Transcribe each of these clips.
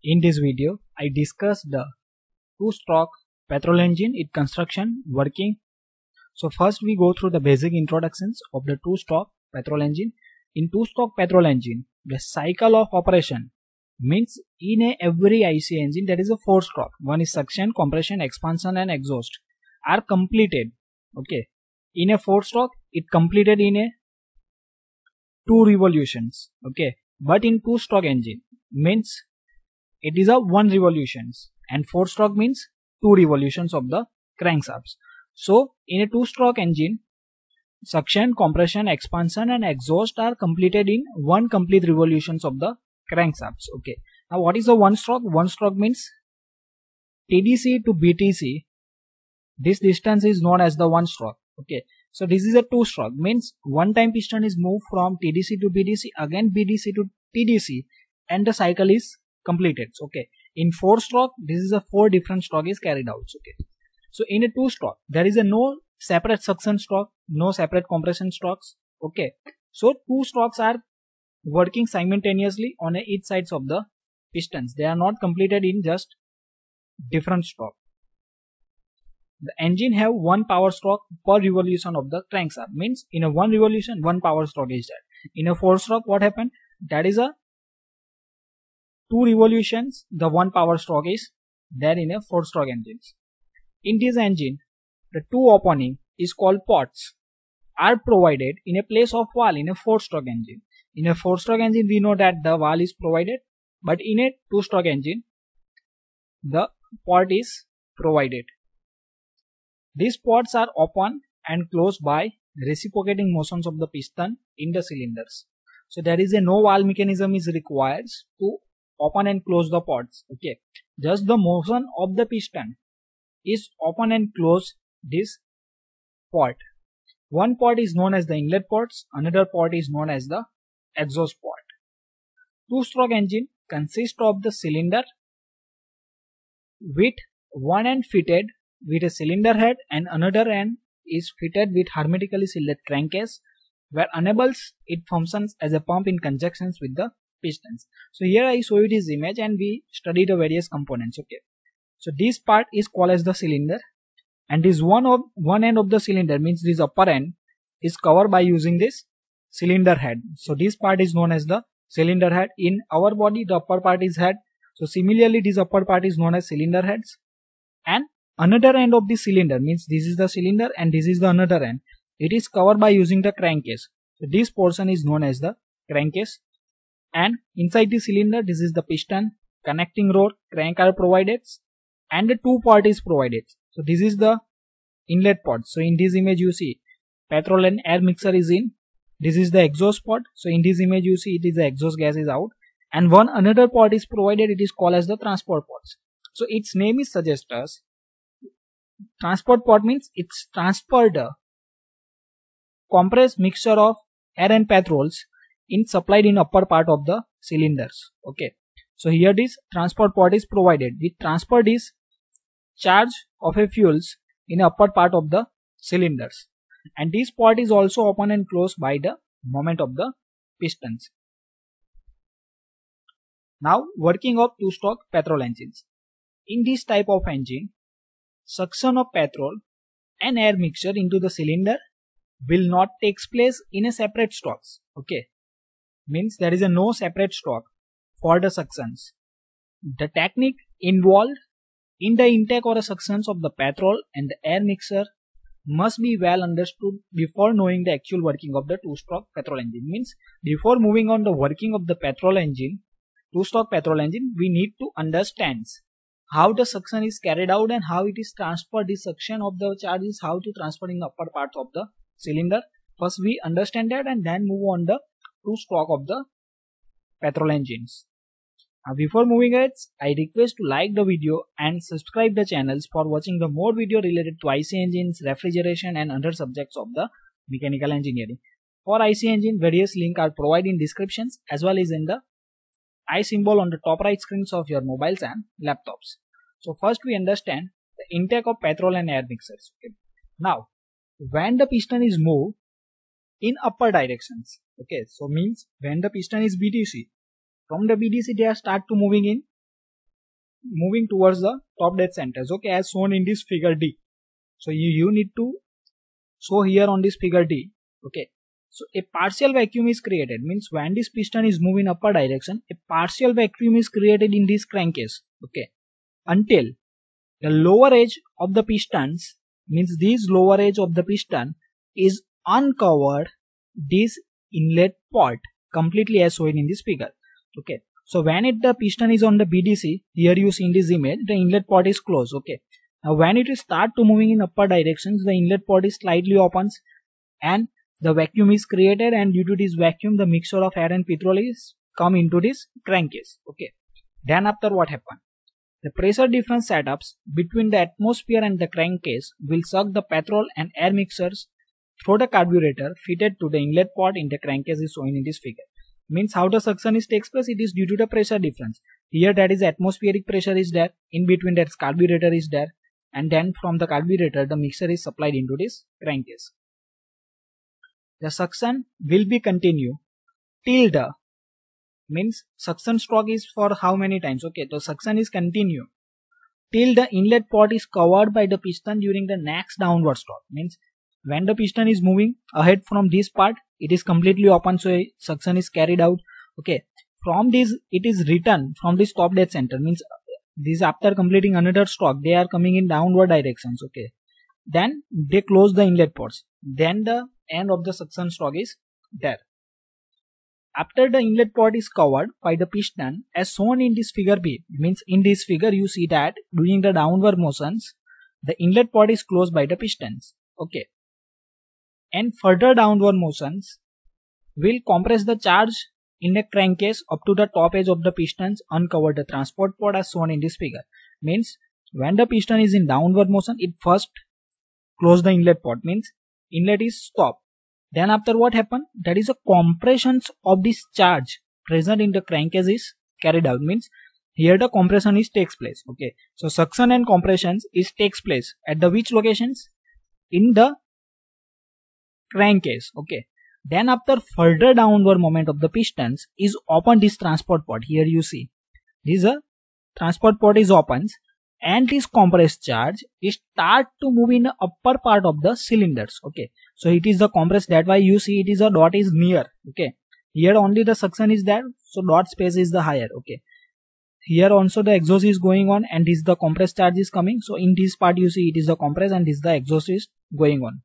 In this video, I discussed the two-stroke petrol engine, its construction, working. So first we go through the basic introductions of the two-stroke petrol engine. In two-stroke petrol engine, the cycle of operation means in every IC engine there is a four-stroke. One is suction, compression, expansion and exhaust are completed. Okay, in a four-stroke it completed in a 2 revolutions. Okay, but in two-stroke engine means it is a 1 revolutions, and 4-stroke means 2 revolutions of the crankshafts. So in a 2-stroke engine, suction, compression, expansion and exhaust are completed in 1 complete revolutions of the crankshafts. Okay, now what is a 1-stroke? 1-stroke means TDC to BTC. This distance is known as the 1-stroke. Okay, so this is a 2-stroke, means one time piston is moved from TDC to BDC, again BDC to TDC, and the cycle is completed. Okay, in 4-stroke this is a 4 different stroke is carried out. Okay, so in a 2-stroke there is a no separate suction stroke, no separate compression strokes. Okay, so 2 strokes are working simultaneously on each sides of the pistons. They are not completed in just different stroke. The engine have 1 power stroke per revolution of the crankshaft, means in a 1 revolution 1 power stroke is there. In a 4-stroke what happened? That is a 2 revolutions, the 1 power stroke is there in a 4-stroke engines. In this engine, the 2 opening is called ports are provided in a place of valve in a 4-stroke engine. In a 4-stroke engine we know that the valve is provided, but in a 2-stroke engine the port is provided. These ports are open and closed by reciprocating motions of the piston in the cylinders. So there is a no valve mechanism is required to open and close the ports. Okay, just the motion of the piston is open and close this port. One port is known as the inlet ports, another port is known as the exhaust port. 2-stroke engine consists of the cylinder with one end fitted with a cylinder head and another end is fitted with hermetically sealed crankcase, where enables it functions as a pump in conjunction with the pistons. So here I show you this image and we study the various components. Okay, so this part is called as the cylinder, and this one end of the cylinder, means this upper end, is covered by using this cylinder head. So this part is known as the cylinder head. In our body the upper part is head, so similarly this upper part is known as cylinder heads. And another end of the cylinder, means this is the cylinder and this is the another end, it is covered by using the crankcase. So this portion is known as the crankcase. And inside the cylinder this is the piston, connecting rod, crank are provided, and the 2 port is provided. So this is the inlet port. So in this image you see petrol and air mixer is in. This is the exhaust port. So in this image you see it is the exhaust gas is out, and one another port is provided, it is called as the transport ports. So its name is suggests us transport port means it's transferred compressed mixture of air and petrols in supplied in upper part of the cylinders. Okay, so here this transport port is provided. We transfer this charge of a fuels in upper part of the cylinders, and this port is also open and closed by the movement of the pistons. Now working of 2-stroke petrol engines. In this type of engine, suction of petrol and air mixture into the cylinder will not take place in a separate strokes. Okay, means there is a no separate stroke for the suctions. The technique involved in the intake or suctions of the petrol and the air mixture must be well understood before knowing the actual working of the 2-stroke petrol engine. Means before moving on the working of the petrol engine, 2-stroke petrol engine, we need to understand how the suction is carried out and how it is transferred. The suction of the charges, how to transfer in the upper part of the cylinder. First we understand that and then move on the 2-stroke of the petrol engines. Now before moving ahead, I request to like the video and subscribe the channels for watching the more video related to IC engines, refrigeration and other subjects of the mechanical engineering. For IC engine, various links are provided in descriptions as well as in the I symbol on the top right screens of your mobiles and laptops. So first we understand the intake of petrol and air mixers. Okay. Now when the piston is moved in upper directions, okay, so means when the piston is BDC, from the BDC they are start to moving in moving towards the top dead centers, okay, as shown in this figure D. So you need to show here on this figure D, okay. So a partial vacuum is created, means when this piston is moving upper direction, a partial vacuum is created in this crankcase, okay, until the lower edge of the pistons, means this lower edge of the piston is uncovered this inlet port completely as shown in this figure, okay. So when the piston is on the BDC, here you see in this image, the inlet port is closed, okay. Now when it is start to moving in upper directions, the inlet port is slightly opens and the vacuum is created, and due to this vacuum the mixture of air and petrol is come into this crankcase, okay. Then after what happened? The pressure difference setups between the atmosphere and the crankcase will suck the petrol and air mixtures through the carburetor fitted to the inlet port in the crankcase is shown in this figure. Means how the suction is takes place, it is due to the pressure difference. Here that is atmospheric pressure is there, in between that carburetor is there, and then from the carburetor the mixture is supplied into this crankcase. The suction will be continue till the, means suction stroke is for how many times, okay. The suction is continue till the inlet port is covered by the piston during the next downward stroke. Means when the piston is moving ahead from this part, it is completely open, so suction is carried out, okay. From this it is returned from this top dead center, means this after completing another stroke they are coming in downward directions, okay. Then they close the inlet ports, then the end of the suction stroke is there. After the inlet port is covered by the piston as shown in this figure B, means in this figure you see that during the downward motions the inlet port is closed by the pistons, okay. And further downward motions will compress the charge in the crankcase up to the top edge of the pistons, uncover the transport port as shown in this figure. Means when the piston is in downward motion, it first close the inlet port, means inlet is stopped. Then after what happened? That is a compressions of this charge present in the crankcase is carried out, means here the compression is takes place, okay. So suction and compressions is takes place at the which locations? In the crankcase, okay. Then after further downward moment of the pistons is open this transport port, here you see this a transport port is opens, and this compressed charge is start to move in the upper part of the cylinders, okay. So it is the compressed, that why you see it is a dot is near, okay. Here only the suction is there, so dot space is the higher, okay. Here also the exhaust is going on, and this the compressed charge is coming, so in this part you see it is the compressed and this the exhaust is going on.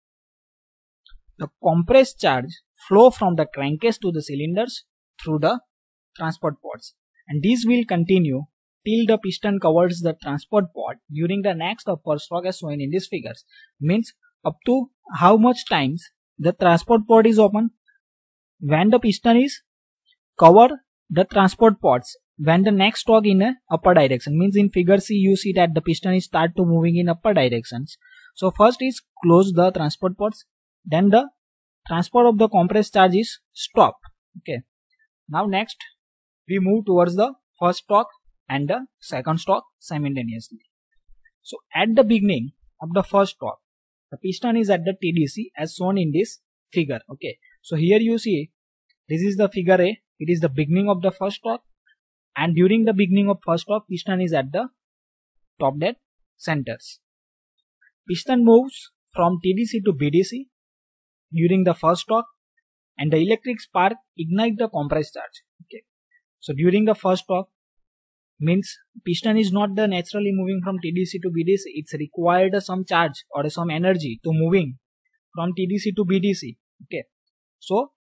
The compressed charge flow from the crankcase to the cylinders through the transport ports, and this will continue till the piston covers the transport port during the next upper stroke as shown in these figures. Means up to how much times the transport port is open? When the piston is cover the transport ports, when the next stroke in a upper direction, means in figure C you see that the piston is start to moving in upper directions. So first is close the transport ports, then the transport of the compressed charge is stopped, okay. Now next we move towards the first stroke and the second stroke simultaneously. So at the beginning of the first stroke, the piston is at the TDC as shown in this figure, okay. So here you see this is the figure A, it is the beginning of the first stroke, and during the beginning of first stroke piston is at the top dead centers. Piston moves from TDC to BDC during the first stroke, and the electric spark ignite the compressed charge, okay. So during the first stroke, means piston is not the naturally moving from TDC to BDC, it's required some charge or some energy to moving from TDC to BDC, okay. So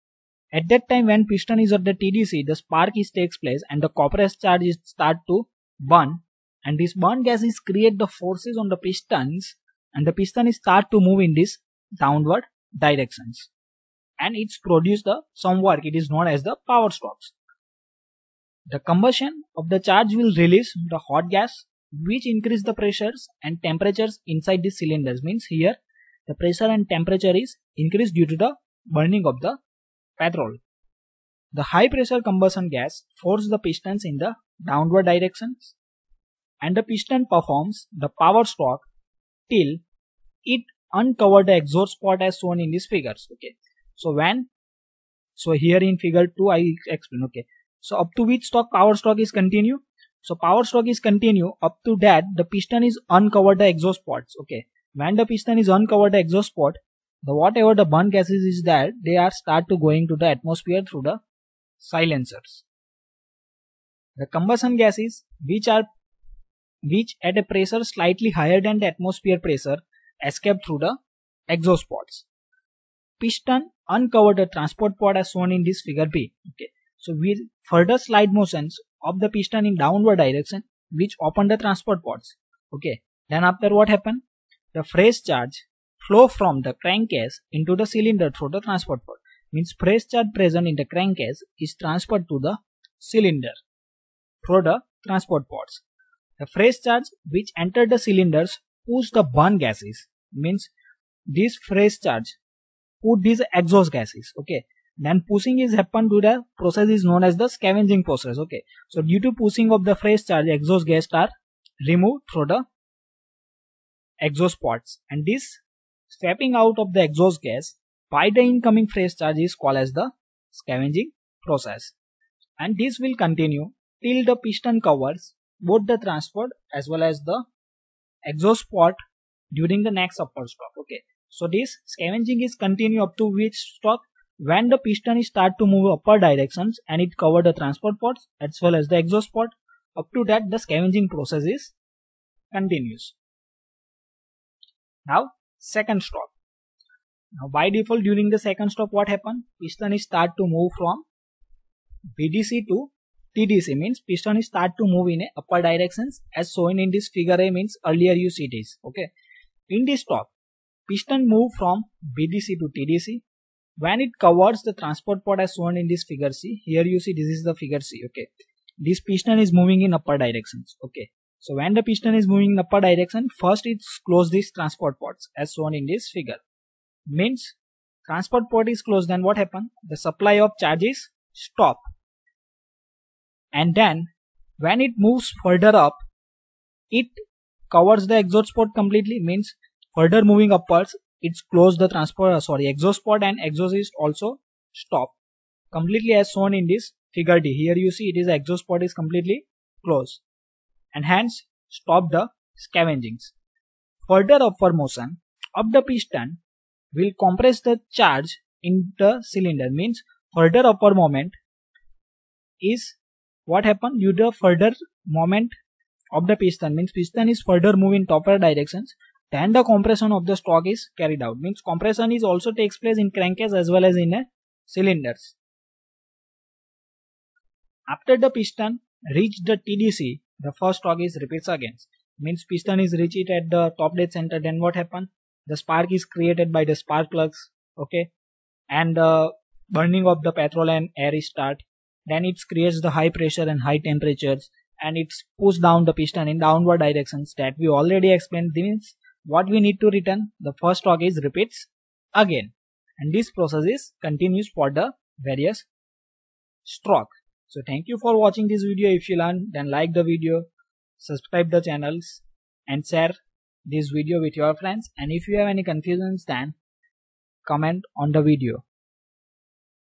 at that time when piston is at the TDC, the spark is takes place and the compressed charge is start to burn, and this burn gas is create the forces on the pistons, and the piston is start to move in this downward directions, and it's produce the some work, it is known as the power strokes. The combustion of the charge will release the hot gas which increase the pressures and temperatures inside the cylinders. Means here the pressure and temperature is increased due to the burning of the petrol. The high pressure combustion gas forces the pistons in the downward directions, and the piston performs the power stroke till it uncover the exhaust port as shown in these figures, okay. So here in figure 2 I explain, okay. So up to which stroke power stroke is continue? So power stroke is continue up to that the piston is uncovered the exhaust ports. Okay, when the piston is uncovered the exhaust port, the whatever the burn gases is there, they are start to going to the atmosphere through the silencers. The combustion gases which at a pressure slightly higher than the atmosphere pressure escape through the exhaust ports. Piston uncovered the transport port as shown in this figure B. Okay, so with further slide motions of the piston in downward direction which open the transport ports. Okay, then after what happened? The fresh charge flow from the crankcase into the cylinder through the transport port. Means fresh charge present in the crankcase is transferred to the cylinder through the transport ports. The fresh charge which entered the cylinders push the burn gases. Means this fresh charge put these exhaust gases. Okay, then pushing is happen to the process is known as the scavenging process. Okay, so due to pushing of the fresh charge, exhaust gas are removed through the exhaust ports, and this swapping out of the exhaust gas by the incoming fresh charge is called as the scavenging process, and this will continue till the piston covers both the transport as well as the exhaust port during the next upper stroke. Okay, so this scavenging is continue up to which stroke? When the piston is start to move upper directions and it cover the transport ports as well as the exhaust port. Up to that the scavenging process is continues. Now second stroke. Now by default during the second stroke what happen? Piston is start to move from BDC to TDC, means piston is start to move in a upper directions as shown in this figure A, means earlier you see this. Okay, in this stroke piston move from BDC to TDC. When it covers the transport port as shown in this figure C, here you see this is the figure C. Okay, this piston is moving in upper directions. Okay, so when the piston is moving in upper direction, first it close these transport ports as shown in this figure. Means transport port is closed, then what happen? The supply of charges stop, and then when it moves further up, it covers the exhaust port completely. Means further moving upwards, it's close the exhaust port, and exhaust is also stop completely as shown in this figure D. Here you see it is exhaust port is completely closed, and hence stop the scavengings. Further upward motion of the piston will compress the charge in the cylinder. Means further upward moment is what happened due to further moment of the piston. Means piston is further moving in upper directions, then the compression of the stroke is carried out. Means compression is also takes place in crankcase as well as in cylinders. After the piston reach the TDC, the first stroke is repeats again. Means piston is reached at the top dead center, then what happen? The spark is created by the spark plugs. Okay, and the burning of the petrol and air is start. Then it creates the high pressure and high temperatures, and it's pushed down the piston in downward directions that we already explained. Means what we need to return, the first stroke is repeats again, and this process is continues for the various stroke. So thank you for watching this video. If you learned, then like the video, subscribe the channels, and share this video with your friends. And if you have any confusions, then comment on the video.